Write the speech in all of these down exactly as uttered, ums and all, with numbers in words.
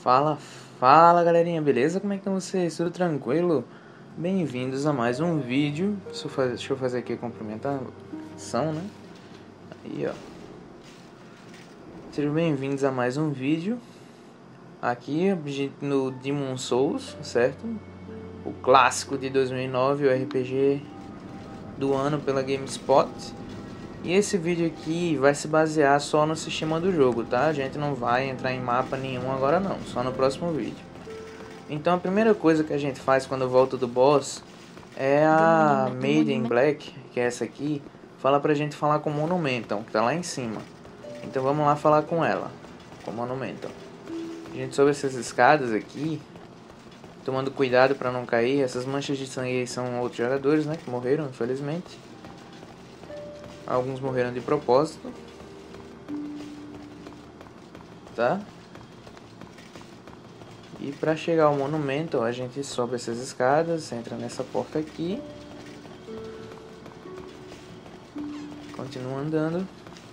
Fala, fala galerinha, beleza? Como é que estão vocês? Tudo tranquilo? Bem-vindos a mais um vídeo. Deixa eu fazer, deixa eu fazer aqui a cumprimentação, né? Aí, ó. Sejam bem-vindos a mais um vídeo. Aqui no Demon Souls, certo? O clássico de dois mil e nove, o R P G do ano pela GameSpot. E esse vídeo aqui vai se basear só no sistema do jogo, tá? A gente não vai entrar em mapa nenhum agora não, só no próximo vídeo. Então a primeira coisa que a gente faz quando volta do boss é a Made in Black, que é essa aqui, fala pra gente falar com o Monumental, que tá lá em cima. Então vamos lá falar com ela, com o Monumental. A gente sobe essas escadas aqui, tomando cuidado pra não cair. Essas manchas de sangue aí são outros jogadores, né, que morreram, infelizmente. Alguns morreram de propósito. Tá? E para chegar ao monumento, a gente sobe essas escadas, entra nessa porta aqui. Continua andando.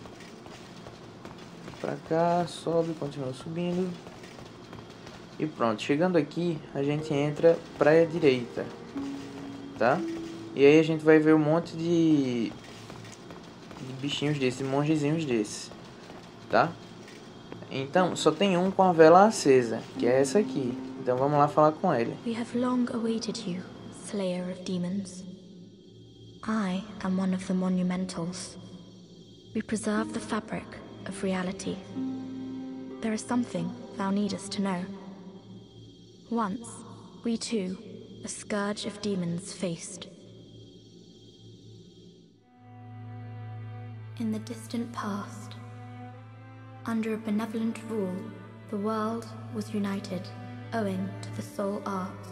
Pra cá, sobe, continua subindo. E pronto, chegando aqui, a gente entra pra direita. Tá? E aí a gente vai ver um monte de... de bichinhos desses, mongezinhos desses, tá? Então, só tem um com a vela acesa, que é essa aqui. Então vamos lá falar com ele. We have long awaited you, Slayer of Demons. I am one of the Monumentals. We preserve the fabric of reality. There is something thou needest to know. Once, we too, a scourge of demons faced. In the distant past, under a benevolent rule, the world was united owing to the soul arts.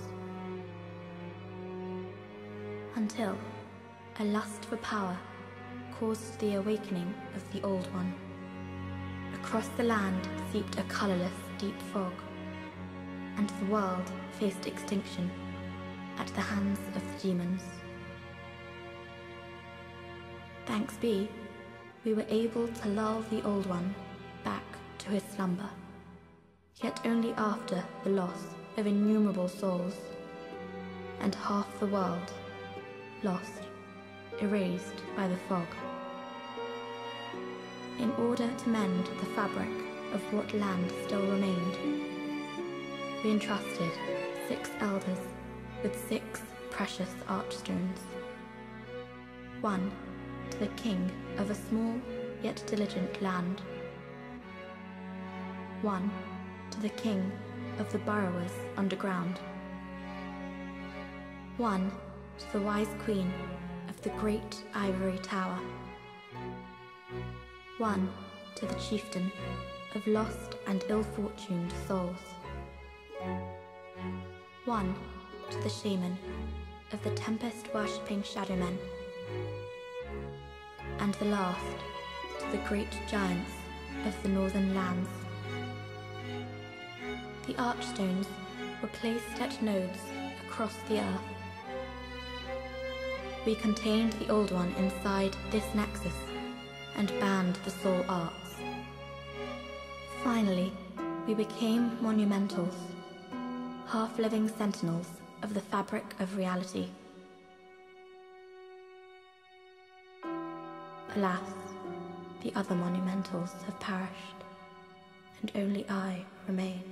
Until a lust for power caused the awakening of the Old One. Across the land seeped a colorless deep fog, and the world faced extinction at the hands of the demons. Thanks be, we were able to lull the Old One back to his slumber, yet only after the loss of innumerable souls, and half the world lost, erased by the fog. In order to mend the fabric of what land still remained, we entrusted six elders with six precious archstones. One to the king of a small yet diligent land. One to the king of the burrowers underground. One to the wise queen of the great ivory tower. One to the chieftain of lost and ill-fortuned souls. One to the shaman of the tempest-worshipping shadowmen. And the last to the great giants of the northern lands. The archstones were placed at nodes across the earth. We contained the Old One inside this nexus and banned the soul arts. Finally, we became monumentals, half-living sentinels of the fabric of reality. Alas, the other monumentals have perished, and only I remain.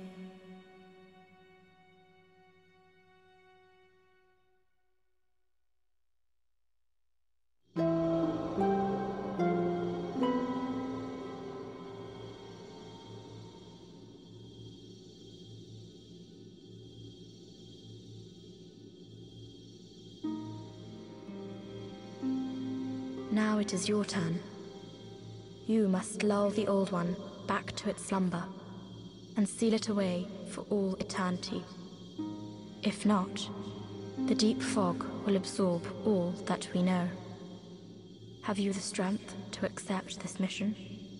Now it is your turn. You must lull the Old One back to its slumber and seal it away for all eternity. If not, the deep fog will absorb all that we know. Have you the strength to accept this mission?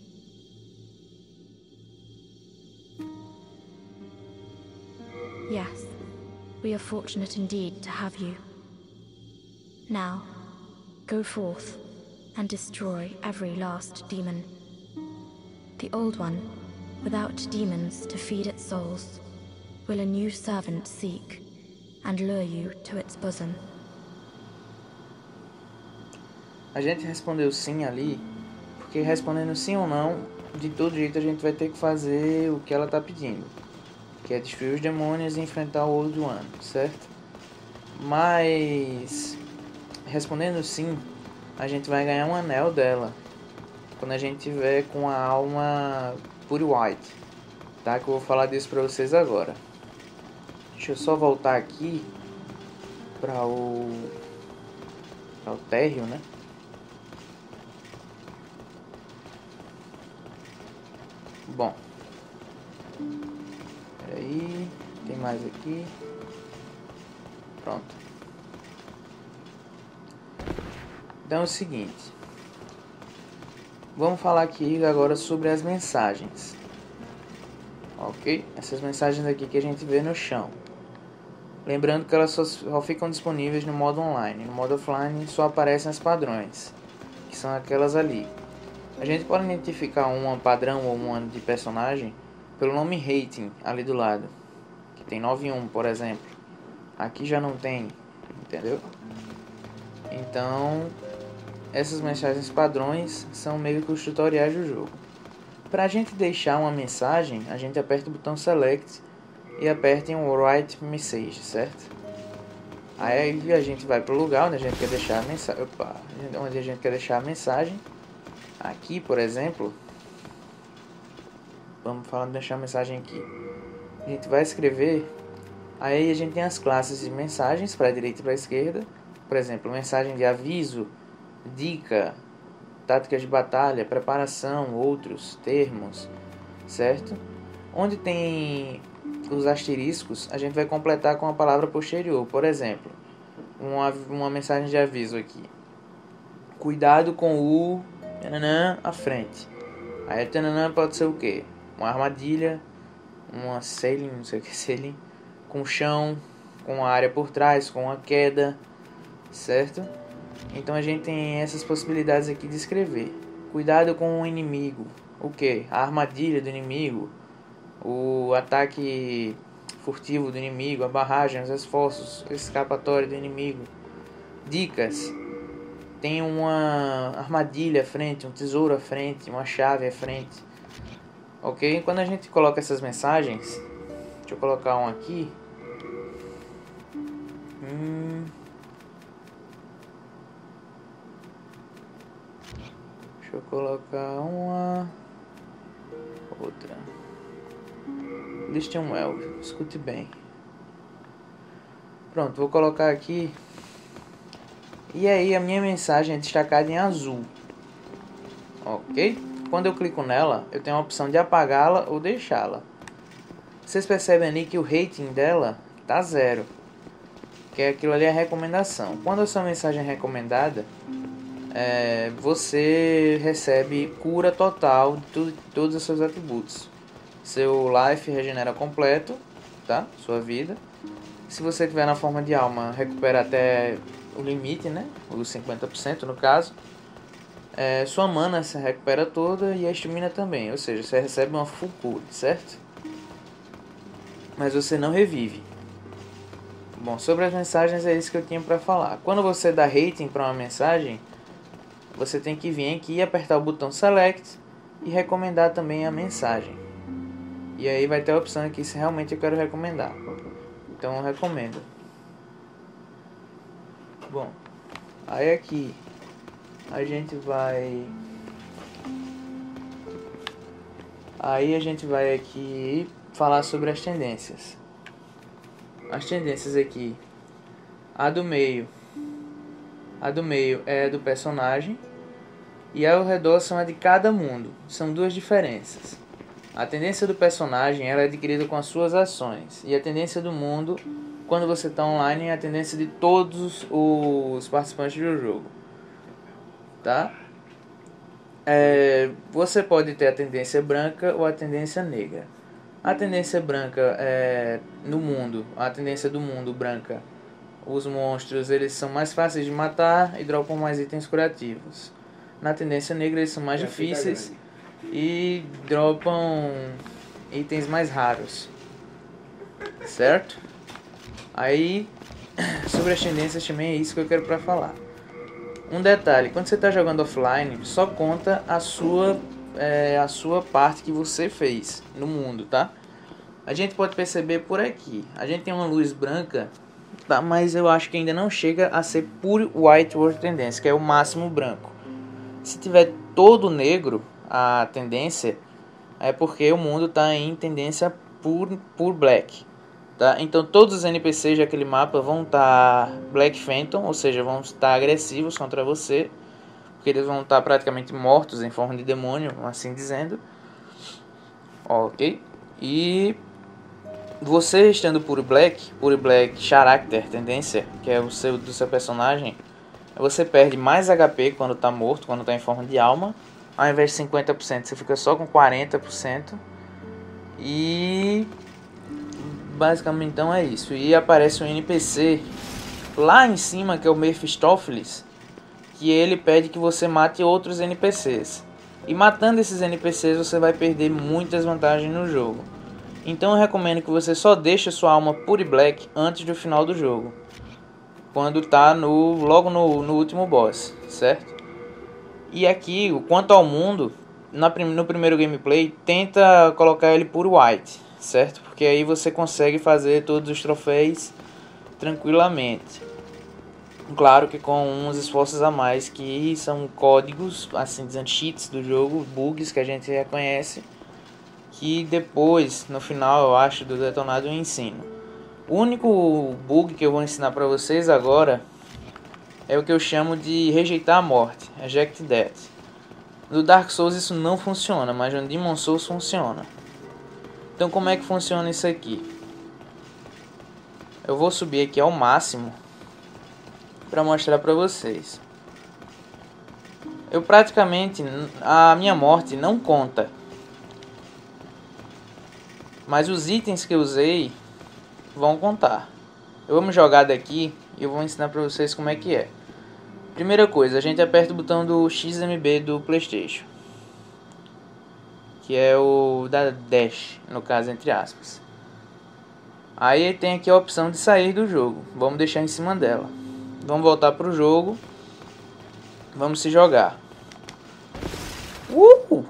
Yes, we are fortunate indeed to have you. Now, go forth and destroy every last demon. The Old One, without demons to feed its souls, will a new servant seek and lure you to its bosom. A gente respondeu sim ali, porque respondendo sim ou não, de todo jeito a gente vai ter que fazer o que ela tá pedindo, que é destruir os demônios e enfrentar o Old One, certo? Mas respondendo sim, a gente vai ganhar um anel dela quando a gente tiver com a alma Pure White, tá? Que eu vou falar disso pra vocês agora. Deixa eu só voltar aqui para o para o térreo, né? Bom, peraí, tem mais aqui. Pronto. Então é o seguinte, vamos falar aqui agora sobre as mensagens, ok? Essas mensagens aqui que a gente vê no chão. Lembrando que elas só, só ficam disponíveis no modo online. No modo offline só aparecem as padrões, que são aquelas ali. A gente pode identificar uma padrão ou uma de personagem pelo nome rating ali do lado, que tem nove e um, por exemplo. Aqui já não tem, entendeu? Então, essas mensagens padrões são meio que os tutoriais do jogo. Para a gente deixar uma mensagem, a gente aperta o botão Select e aperta em Write Message, certo? Aí a gente vai para o lugar onde a gente quer deixar a mensagem. Opa, onde a gente quer deixar a mensagem. Aqui, por exemplo, vamos falar de deixar a mensagem aqui. A gente vai escrever. Aí a gente tem as classes de mensagens para a direita e para a esquerda. Por exemplo, mensagem de aviso, dica, táticas de batalha, preparação, outros termos, certo? Onde tem os asteriscos, a gente vai completar com a palavra posterior. Por exemplo, uma, uma mensagem de aviso aqui. Cuidado com o tananã à frente. Aí o tananã pode ser o quê? Uma armadilha, uma sailing, não sei o que é sailing, com chão, com a área por trás, com a queda, certo? Então a gente tem essas possibilidades aqui de escrever. Cuidado com o inimigo. O que? A armadilha do inimigo, o ataque furtivo do inimigo, a barragem, os esforços escapatórios do inimigo. Dicas. Tem uma armadilha à frente, um tesouro à frente, uma chave à frente. Ok? Quando a gente coloca essas mensagens, deixa eu colocar um aqui. Hum... Deixa eu colocar uma outra. Listen well, escute bem. Pronto, vou colocar aqui. E aí a minha mensagem é destacada em azul. Ok? Quando eu clico nela, eu tenho a opção de apagá-la ou deixá-la. Vocês percebem ali que o rating dela tá zero, que é aquilo ali, a recomendação. Quando a sua mensagem é recomendada, é, você recebe cura total de, tudo, de todos os seus atributos. Seu life regenera completo, tá? Sua vida. Se você tiver na forma de alma, recupera até o limite, né? Os cinquenta por cento no caso. É, sua mana se recupera toda e a estamina também. Ou seja, você recebe uma full cure, certo? Mas você não revive. Bom, sobre as mensagens é isso que eu tinha para falar. Quando você dá rating para uma mensagem, você tem que vir aqui e apertar o botão Select e recomendar também a mensagem. E aí vai ter a opção aqui se realmente eu quero recomendar. Então eu recomendo. Bom, aí aqui a gente vai... Aí a gente vai aqui falar sobre as tendências. As tendências aqui. A do meio. A do meio é do personagem. E ao redor são a de cada mundo. São duas diferenças. A tendência do personagem ela é adquirida com as suas ações. E a tendência do mundo, quando você está online, é a tendência de todos os participantes do jogo. Tá? É, você pode ter a tendência branca ou a tendência negra. A tendência branca é no mundo, a tendência do mundo branca. Os monstros eles são mais fáceis de matar e dropam mais itens curativos. Na tendência negra eles são mais difíceis e dropam itens mais raros. certo? Aí, sobre as tendências também é isso que eu quero pra falar. Um detalhe, quando você está jogando offline, só conta a sua, é, a sua parte que você fez no mundo, tá? A gente pode perceber por aqui, a gente tem uma luz branca, tá? Mas eu acho que ainda não chega a ser pure white world tendência, que é o máximo branco. Se tiver todo negro, a tendência é porque o mundo está em tendência pure, pure black. Tá? Então todos os N P Cs daquele mapa vão estar tá Black Phantom, ou seja, vão estar tá agressivos contra você, porque eles vão estar tá praticamente mortos em forma de demônio, assim dizendo. Ok? E você estando Pure Black, Pure Black Character, tendência, que é o seu do seu personagem, você perde mais H P quando está morto, quando está em forma de alma. Ao invés de cinquenta por cento, você fica só com quarenta por cento. E basicamente então é isso. E aparece um N P C lá em cima, que é o Mephistopheles, que ele pede que você mate outros N P Cs. E matando esses N P Cs você vai perder muitas vantagens no jogo. Então eu recomendo que você só deixe sua alma Pure Black antes do final do jogo, quando tá no, logo no, no último boss, certo? E aqui, quanto ao mundo, na, no primeiro gameplay, tenta colocar ele Pure White, certo? Porque aí você consegue fazer todos os troféus tranquilamente. Claro que com uns esforços a mais, que são códigos, assim dizendo, cheats do jogo, bugs que a gente reconhece, que depois, no final, eu acho, do detonado eu ensino. O único bug que eu vou ensinar para vocês agora é o que eu chamo de rejeitar a morte, Reject Death. No Dark Souls isso não funciona, mas no Demon Souls funciona. Então como é que funciona isso aqui? Eu vou subir aqui ao máximo para mostrar para vocês. Eu praticamente, a minha morte não conta, mas os itens que eu usei vão contar. Eu vou me jogar daqui e eu vou ensinar para vocês como é que é. Primeira coisa, a gente aperta o botão do X M B do PlayStation, que é o da Dash, no caso, entre aspas. Aí tem aqui a opção de sair do jogo. Vamos deixar em cima dela. Vamos voltar pro jogo. Vamos se jogar. Uh!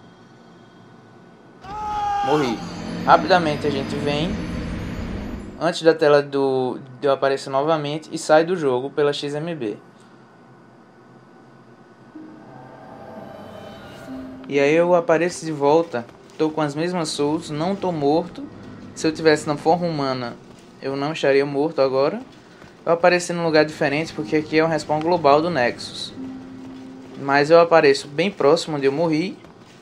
Morri. Rapidamente a gente vem antes da tela do de eu aparecer novamente e sai do jogo pela X M B. E aí eu apareço de volta, tô com as mesmas souls, não tô morto. Se eu tivesse na forma humana, eu não estaria morto agora. Eu apareci num lugar diferente porque aqui é um respawn global do Nexus. Mas eu apareço bem próximo onde eu morri.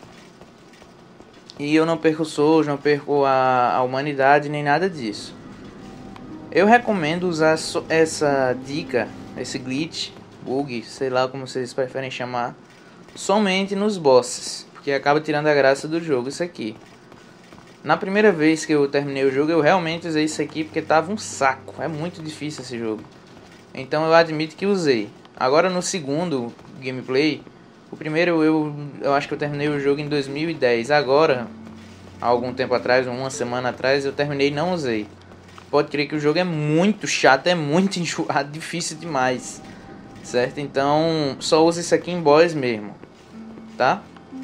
E eu não perco souls, não perco a, a humanidade, nem nada disso. Eu recomendo usar so, essa dica, esse glitch, bug, sei lá como vocês preferem chamar, somente nos bosses, porque acaba tirando a graça do jogo isso aqui. Na primeira vez que eu terminei o jogo, eu realmente usei isso aqui porque tava um saco. É muito difícil esse jogo. Então eu admito que usei. Agora no segundo gameplay, o primeiro eu, eu acho que eu terminei o jogo em dois mil e dez. Agora, há algum tempo atrás, uma semana atrás, eu terminei e não usei. Pode crer que o jogo é muito chato, é muito enjoado, difícil demais. Certo? Então só usa isso aqui em boss mesmo, tá?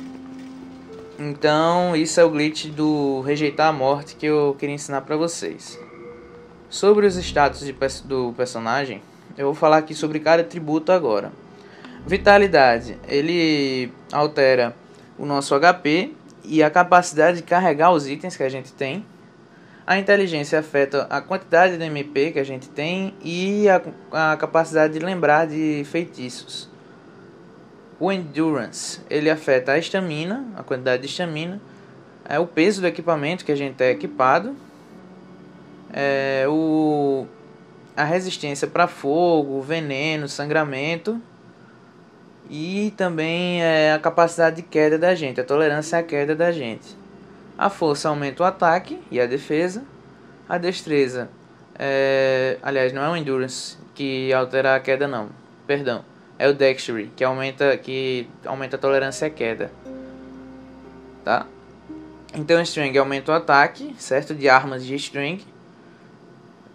Então isso é o glitch do rejeitar a morte que eu queria ensinar pra vocês. Sobre os status de, do personagem, eu vou falar aqui sobre cada atributo agora. Vitalidade, ele altera o nosso H P e a capacidade de carregar os itens que a gente tem. A inteligência afeta a quantidade de M P que a gente tem e a, a capacidade de lembrar de feitiços. O Endurance, ele afeta a estamina, a quantidade de estamina, é o peso do equipamento que a gente é equipado, é o, a resistência para fogo, veneno, sangramento e também é a capacidade de queda da gente, a tolerância à queda da gente. A força aumenta o ataque e a defesa. A destreza, é, aliás, não é o Endurance que altera a queda não, perdão. É o Dexterity que aumenta, que aumenta a tolerância à queda. Tá? Então o Strength aumenta o ataque, certo? De armas de Strength.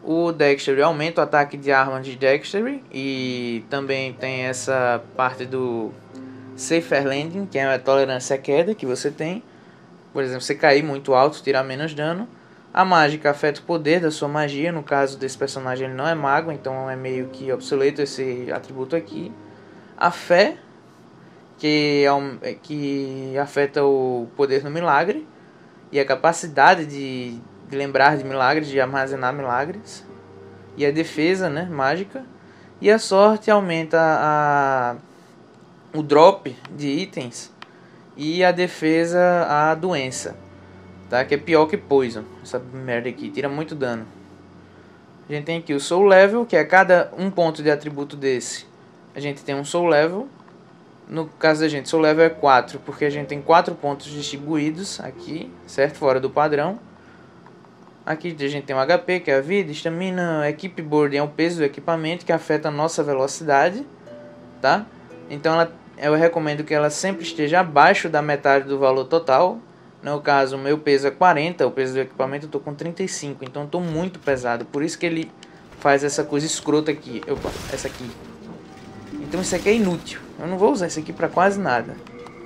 O Dexterity aumenta o ataque de arma de Dexterity. E também tem essa parte do Safer Landing, que é a tolerância à queda que você tem. Por exemplo, você cair muito alto, tirar menos dano. A mágica afeta o poder da sua magia. No caso desse personagem, ele não é mago, então é meio que obsoleto esse atributo aqui. A fé, que, é que afeta o poder no milagre. E a capacidade de, de lembrar de milagres, de armazenar milagres. E a defesa, né, mágica. E a sorte aumenta a, o drop de itens. E a defesa, a doença. Tá? Que é pior que Poison. Essa merda aqui. Tira muito dano. A gente tem aqui o Soul Level. Que é cada um ponto de atributo desse. A gente tem um Soul Level. No caso da gente, Soul Level é quatro. Porque a gente tem quatro pontos distribuídos aqui. Certo? Fora do padrão. Aqui a gente tem o H P, que é a vida. Estamina. Equipe Burden é o peso do equipamento. Que afeta a nossa velocidade. Tá? Então ela, eu recomendo que ela sempre esteja abaixo da metade do valor total. No caso, o meu peso é quarenta, o peso do equipamento eu tô com trinta e cinco, então eu tô muito pesado. Por isso que ele faz essa coisa escrota aqui. Opa, essa aqui. Então isso aqui é inútil. Eu não vou usar isso aqui pra quase nada.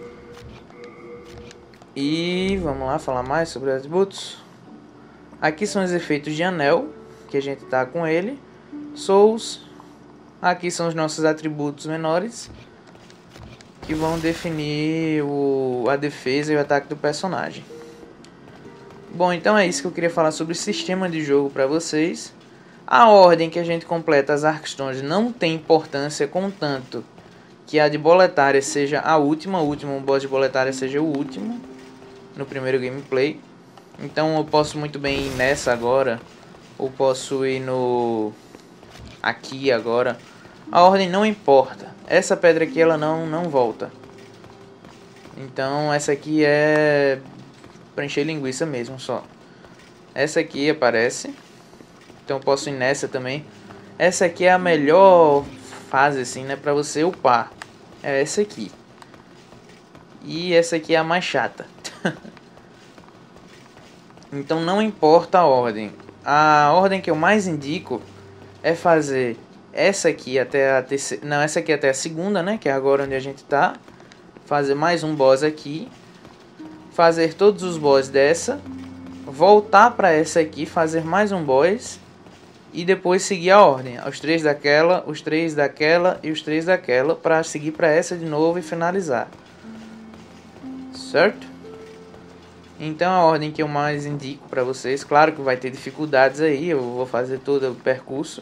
E vamos lá falar mais sobre os atributos. Aqui são os efeitos de anel, que a gente tá com ele. Souls. Aqui são os nossos atributos menores, que vão definir o, a defesa e o ataque do personagem. Bom, então é isso que eu queria falar sobre o sistema de jogo para vocês. A ordem que a gente completa as Arcstones não tem importância, contanto que a de Boletária seja a última, o último boss de Boletária seja o último no primeiro gameplay. Então eu posso muito bem ir nessa agora, ou posso ir no aqui agora. A ordem não importa. Essa pedra aqui ela não, não volta. Então essa aqui é para encher linguiça mesmo só. Essa aqui aparece. Então eu posso ir nessa também. Essa aqui é a melhor fase assim, né, para você upar. É essa aqui. E essa aqui é a mais chata. Então não importa a ordem. A ordem que eu mais indico é fazer essa aqui até a terceira, não, essa aqui até a segunda, né, que é agora onde a gente tá. Fazer mais um boss aqui. Fazer todos os boss dessa. Voltar para essa aqui, fazer mais um boss. E depois seguir a ordem. Os três daquela, os três daquela e os três daquela. Para seguir para essa de novo e finalizar. Certo? Então a ordem que eu mais indico para vocês. Claro que vai ter dificuldades aí. Eu vou fazer todo o percurso.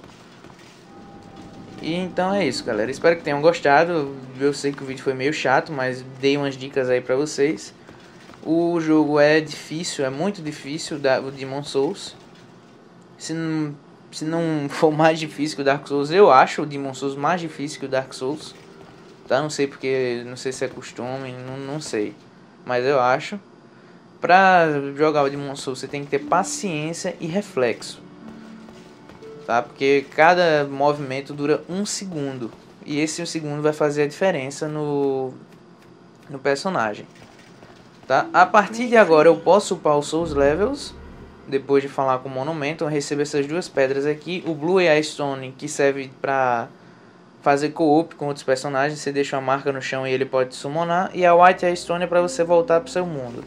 E então é isso, galera. Espero que tenham gostado. Eu sei que o vídeo foi meio chato, mas dei umas dicas aí pra vocês. O jogo é difícil, é muito difícil, o Demon Souls. Se não, se não for mais difícil que o Dark Souls, eu acho o Demon Souls mais difícil que o Dark Souls. Tá? Não sei porque, não sei se é costume, não, não sei. Mas eu acho. Pra jogar o Demon Souls, você tem que ter paciência e reflexo. Tá? Porque cada movimento dura um segundo. E esse um segundo vai fazer a diferença no, no personagem. Tá? A partir de agora eu posso upar os Souls Levels. Depois de falar com o Monumentum, eu recebo essas duas pedras aqui. O Blue e a Stone, que serve pra fazer co-op com outros personagens. Você deixa uma marca no chão e ele pode summonar. E a White e a Stone é pra você voltar pro seu mundo.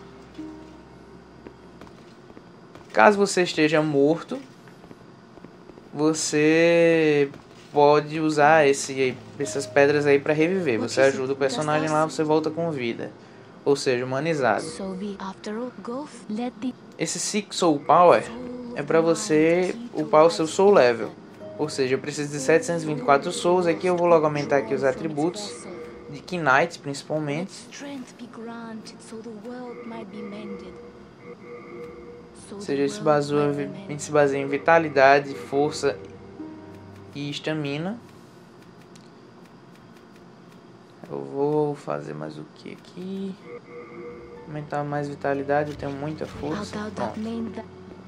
Caso você esteja morto, você pode usar esse, essas pedras aí para reviver. Você ajuda o personagem lá, você volta com vida. Ou seja, humanizado. Esse Six Soul Power é para você upar o seu Soul Level. Ou seja, eu preciso de setecentos e vinte e quatro Souls. Aqui eu vou logo aumentar aqui os atributos. De Knight, principalmente. Ou seja, ele se baseia, se baseia em vitalidade, força e estamina. Eu vou fazer mais o que aqui? Aumentar mais vitalidade, eu tenho muita força. Pronto.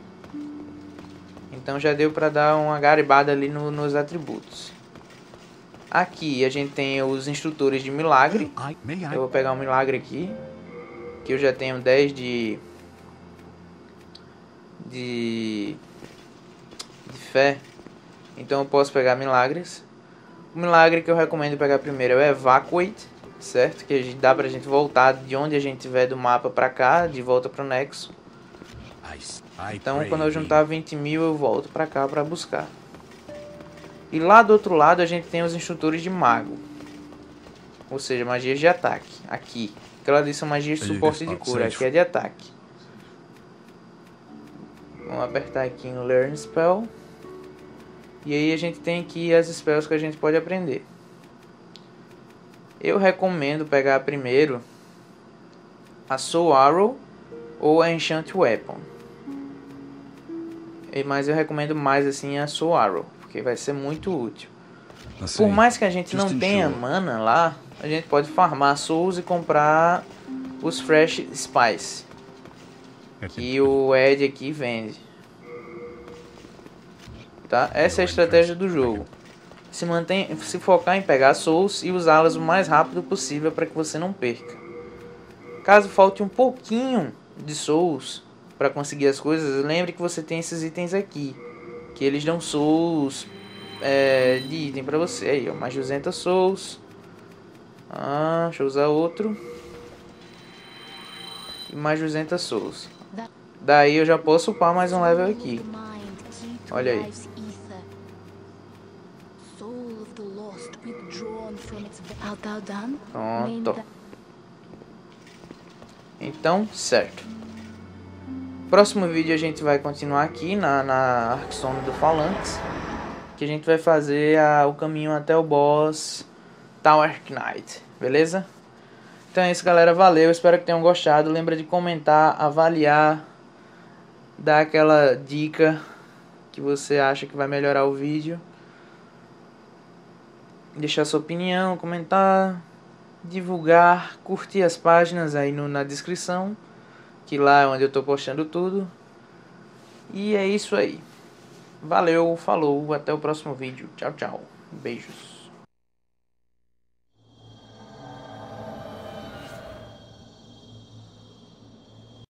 Então já deu para dar uma garibada ali no, nos atributos. Aqui a gente tem os instrutores de milagre. Eu vou pegar um milagre aqui. Que eu já tenho dez de... de de fé. Então eu posso pegar milagres. O milagre que eu recomendo pegar primeiro é o Evacuate, certo? Que a gente, dá pra gente voltar de onde a gente estiver do mapa pra cá, de volta pro Nexo. Então quando eu juntar vinte mil eu volto pra cá pra buscar. E lá do outro lado a gente tem os instrutores de mago. Ou seja, magias de ataque. Aqui. Aquela ali são magias de suporte e de cura. Aqui é de ataque. Vamos apertar aqui no Learn Spell. E aí a gente tem aqui as spells que a gente pode aprender. Eu recomendo pegar primeiro a Soul Arrow ou a Enchant Weapon. Mas eu recomendo mais assim a Soul Arrow, porque vai ser muito útil. Por mais que a gente não tenha mana lá, a gente pode farmar Souls e comprar os Fresh Spice. E o Ed aqui vende. Tá? Essa é a estratégia do jogo. Se, mantém, se focar em pegar Souls e usá-las o mais rápido possível para que você não perca. Caso falte um pouquinho de Souls para conseguir as coisas, lembre que você tem esses itens aqui, que eles dão Souls é, de item para você. Aí, ó, mais duzentos Souls. Ah, deixa eu usar outro. E mais duzentos Souls. Daí eu já posso upar mais um level aqui. Olha aí. Pronto. Então, certo. Próximo vídeo a gente vai continuar aqui na, na Arcstone do Falanx, que a gente vai fazer a, o caminho até o boss Tower Knight, beleza? Então é isso, galera, valeu, espero que tenham gostado. Lembra de comentar, avaliar, dar aquela dica que você acha que vai melhorar o vídeo, deixar sua opinião, comentar, divulgar, curtir as páginas aí no, na descrição, que lá é onde eu tô postando tudo. E é isso aí. Valeu, falou, até o próximo vídeo. Tchau, tchau. Beijos.